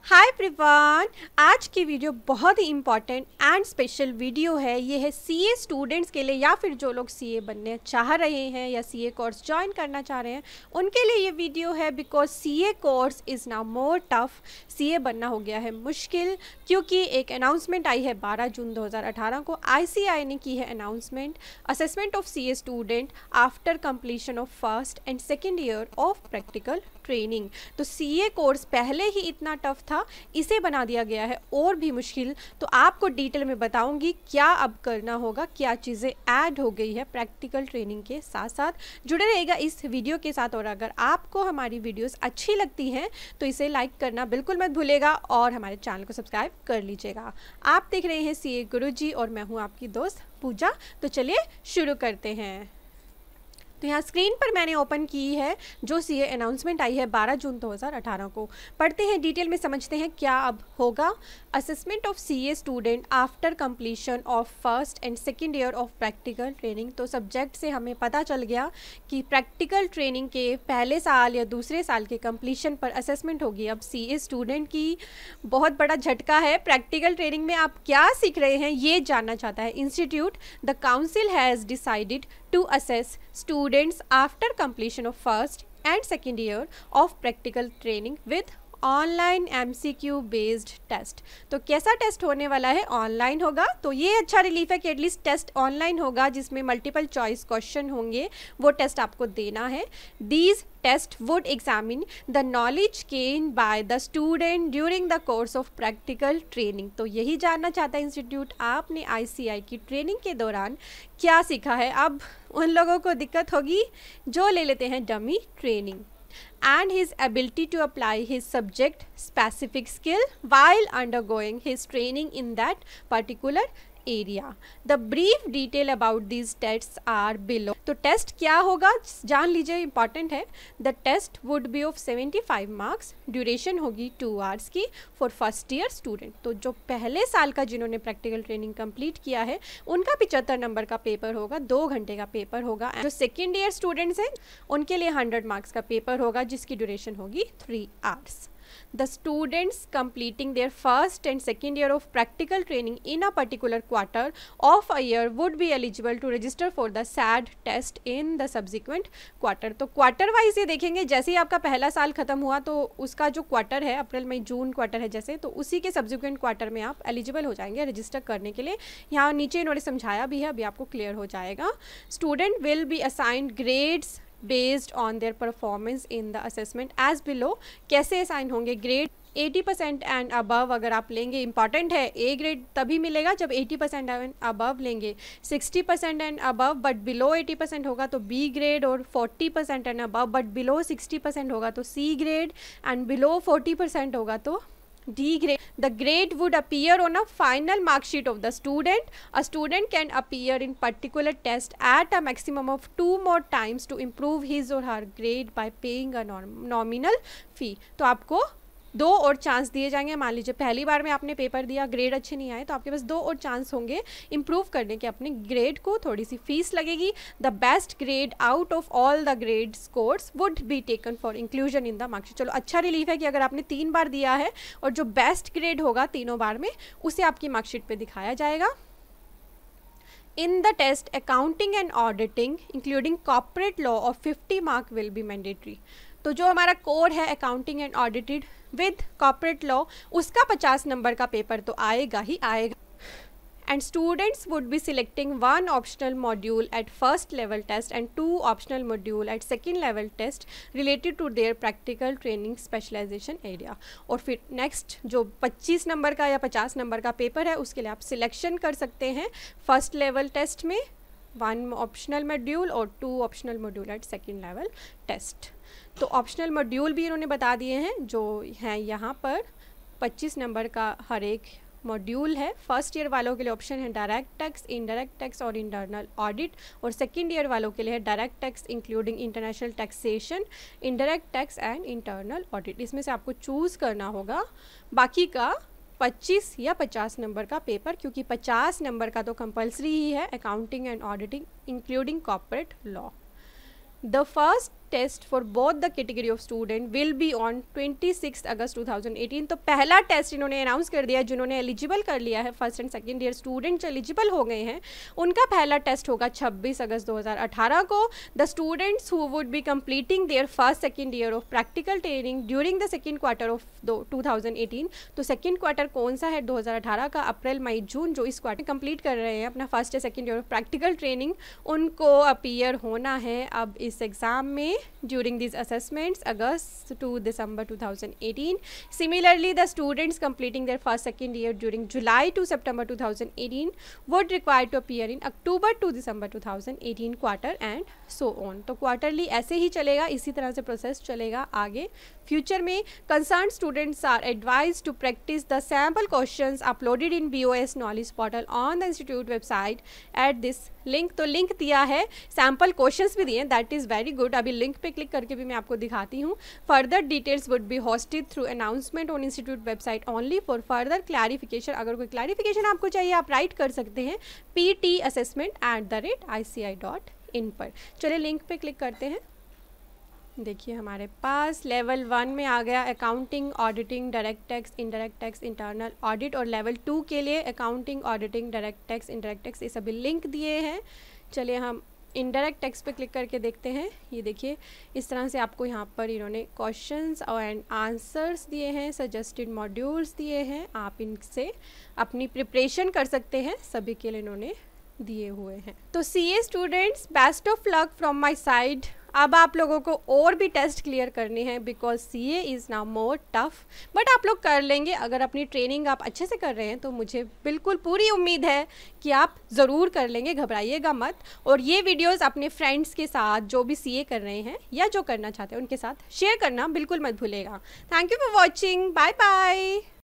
Hi everyone, आज की video बहुत ही इम्पॉर्टेंट एंड स्पेशल वीडियो है। ये है सीए स्टूडेंट्स के लिए या फिर जो लोग सीए बनने चाह रहे हैं या सीए कोर्स ज्वाइन करना चाह रहे हैं उनके लिए ये वीडियो है। Because CA course is now more tough. CA बनना हो गया है मुश्किल क्योंकि एक अनाउंसमेंट आई है 12 जून 2018 को। आईसीएआई ने की है announcement, assessment of CA student after completion of first and second year of practical training. तो सीए कोर्स पहले ही इतना टफ था, इसे बना दिया गया है और भी मुश्किल। तो आपको डिटेल में बताऊंगी क्या अब करना होगा, क्या चीज़ें ऐड हो गई है प्रैक्टिकल ट्रेनिंग के साथ साथ। जुड़े रहेगा इस वीडियो के साथ और अगर आपको हमारी वीडियोस अच्छी लगती हैं तो इसे लाइक करना बिल्कुल मत भूलेगा और हमारे चैनल को सब्सक्राइब कर लीजिएगा। आप देख रहे हैं सीए गुरुजी और मैं हूँ आपकी दोस्त पूजा। तो चलिए शुरू करते हैं। तो यहाँ स्क्रीन पर मैंने ओपन की है जो सीए अनाउंसमेंट आई है 12 जून 2018 को। पढ़ते हैं डिटेल में, समझते हैं क्या अब होगा। Assessment of CA student after completion of first and second year of practical training. तो सब्जेक्ट से हमें पता चल गया कि प्रैक्टिकल ट्रेनिंग के पहले साल या दूसरे साल के कंप्लीशन पर असेसमेंट होगी। अब सीए स्टूडेंट की बहुत बड़ा झटका है। प्रैक्टिकल ट्रेनिंग में आप क्या सीख रहे हैं ये जानना चाहता है institute. The council has decided to assess students after completion of first and second year of practical training with online MCQ based test. तो कैसा टेस्ट होने वाला है? ऑनलाइन होगा। तो ये अच्छा रिलीफ है कि एटलीस्ट टेस्ट ऑनलाइन होगा जिसमें मल्टीपल चॉइस क्वेश्चन होंगे, वो टेस्ट आपको देना है। These test would examine the knowledge gain by the student during the course of practical training. तो यही जानना चाहता है इंस्टीट्यूट आपने आईसीएआई की ट्रेनिंग के दौरान क्या सीखा है। अब उन लोगों को दिक्कत होगी जो ले लेते हैं dummy training and his ability to apply his subject specific skill while undergoing his training in that particular area. The brief detail about these tests are below. तो टेस्ट क्या होगा जान लीजिए, इंपॉर्टेंट है। The test would be of 75 marks, duration होगी 2 hours की for first year student. तो जो पहले साल का जिन्होंने प्रैक्टिकल ट्रेनिंग कंप्लीट किया है उनका 75 नंबर का पेपर होगा, 2 घंटे का पेपर होगा। जो सेकेंड ईयर स्टूडेंट्स हैं उनके लिए 100 मार्क्स का पेपर होगा जिसकी ड्यूरेशन होगी 3 hours. The students completing their first and second year of practical training in a particular quarter of a year would be eligible to register for the SAD test in the subsequent quarter. तो quarter wise ये देखेंगे, जैसे ही आपका पहला साल खत्म हुआ तो उसका जो क्वार्टर है अप्रैल मई जून क्वार्टर है जैसे, तो उसी के सब्सिक्वेंट क्वार्टर में आप एलिजिबल हो जाएंगे रजिस्टर करने के लिए। यहाँ नीचे इन्होंने समझाया भी है, अभी आपको क्लियर हो जाएगा। Student will be assigned grades based on their performance in the assessment as below. कैसे असाइन होंगे? ग्रेड 80% एंड अबव अगर आप लेंगे, इंपॉर्टेंट है, ए ग्रेड तभी मिलेगा जब 80% एंड अबव लेंगे। 60% एंड अबव बट बिलो 80% होगा तो बी ग्रेड, और 40% एंड अबव बट बिलो 60% होगा तो सी ग्रेड, एंड बिलो 40% होगा तो D grade. The grade would appear on a final mark sheet of the student. A student can appear in particular test at a maximum of 2 more times to improve his or her grade by paying a nominal fee. तो आपको 2 और chance दिए जाएंगे। मान लीजिए पहली बार में आपने पेपर दिया, ग्रेड अच्छे नहीं आए, तो आपके पास 2 और चांस होंगे इम्प्रूव करने के अपने ग्रेड को। थोड़ी सी फीस लगेगी। The best grade out of all the grade scores would be taken for inclusion in the marksheet. चलो अच्छा रिलीफ है कि अगर आपने 3 बार दिया है और जो बेस्ट ग्रेड होगा तीनों बार में उसे आपकी मार्कशीट पे दिखाया जाएगा। In the test, accounting and auditing, including corporate law of 50 mark will be mandatory. तो जो हमारा कोर है accounting and audited with corporate law, उसका 50 नंबर का पेपर तो आएगा ही आएगा। And students would be selecting 1 optional module at first level test and 2 optional module at second level test related to their practical training specialization area. और फिर next जो 25 number का या 50 नंबर का पेपर है उसके लिए आप सिलेक्शन कर सकते हैं फर्स्ट लेवल टेस्ट में 1 ऑप्शनल मॉड्यूल और 2 optional module at second level test. तो ऑप्शनल मॉड्यूल भी इन्होंने बता दिए हैं जो हैं यहाँ पर। 25 नंबर का हर एक मॉड्यूल है। फर्स्ट ईयर वालों के लिए ऑप्शन है डायरेक्ट टैक्स, इनडायरेक्ट टैक्स और इंटरनल ऑडिट, और सेकेंड ईयर वालों के लिए है direct tax including international taxation, indirect tax and internal audit. इसमें से आपको चूज़ करना होगा। बाकी का 25 या 50 नंबर का पेपर, क्योंकि 50 नंबर का तो कंपलसरी ही है accounting and auditing including corporate law. The first test for both the category of student will be on 26 अगस्त 2018। तो पहला टेस्ट इन्होंने अनाउंस कर दिया, जिन्होंने एलिजिबल कर लिया है, first and second year students eligible हो गए हैं, उनका पहला टेस्ट होगा 26 अगस्त 2018 को। The students who would be completing their first second year of practical training during the second quarter of 2018। तो सेकेंड क्वार्टर कौन सा है 2018 का, अप्रैल मई जून, जो इस क्वार्टर कंप्लीट कर रहे हैं अपना फर्स्ट या second year of practical training, उनको अपीयर होना है अब इस एग्ज़ाम में during this assessments August to December 2018। Similarly the students completing their first second year during July to September 2018 would require to appear in October to December 2018 quarter and so on. तो quarterly ऐसे ही चलेगा, इसी तरह से process चलेगा आगे future में। Concern students are advise to practice the sample questions uploaded in BOS knowledge portal on the institute website at this link. तो लिंक दिया है, सैम्पल क्वेश्चंस भी दिए, दैट इज़ वेरी गुड। अभी लिंक पे क्लिक करके भी मैं आपको दिखाती हूँ। Further details would be hosted through announcement on institute website only for further clarification. अगर कोई क्लैरिफिकेशन आपको चाहिए आप राइट कर सकते हैं ptassessment@ici.in पर। चलिए लिंक पे क्लिक करते हैं। देखिए हमारे पास लेवल 1 में आ गया accounting, auditing, direct tax, indirect tax, internal audit, और लेवल 2 के लिए accounting, auditing, direct tax, indirect tax, ये सभी लिंक दिए हैं। चलिए हम इनडायरेक्ट टैक्स पे क्लिक करके देखते हैं। ये देखिए इस तरह से आपको यहाँ पर इन्होंने क्वेश्चंस एंड आंसर्स दिए हैं, सजेस्टेड मॉड्यूल्स दिए हैं, आप इनसे अपनी प्रिपरेशन कर सकते हैं, सभी के लिए इन्होंने दिए हुए हैं। तो CA students, best of luck from my side. अब आप लोगों को और भी टेस्ट क्लियर करने हैं because CA is now more tough, but आप लोग कर लेंगे अगर अपनी ट्रेनिंग आप अच्छे से कर रहे हैं। तो मुझे बिल्कुल पूरी उम्मीद है कि आप ज़रूर कर लेंगे, घबराइएगा मत। और ये वीडियोस अपने फ्रेंड्स के साथ जो भी CA कर रहे हैं या जो करना चाहते हैं उनके साथ शेयर करना बिल्कुल मत भूलिएगा। Thank you for watching, bye bye.